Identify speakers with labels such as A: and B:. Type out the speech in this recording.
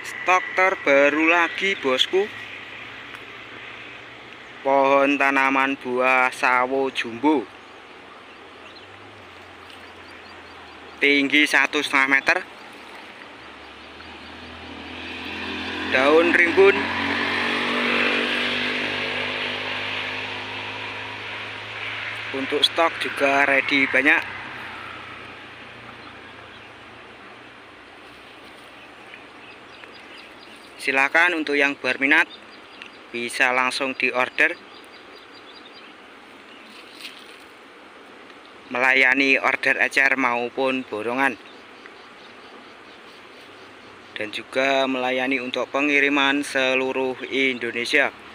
A: Stok terbaru lagi bosku, pohon tanaman buah sawo jumbo, tinggi 1,5 meter, daun rimbun, untuk stok juga ready banyak. Silakan untuk yang berminat bisa langsung diorder, melayani order ecer maupun borongan, dan juga melayani untuk pengiriman seluruh Indonesia.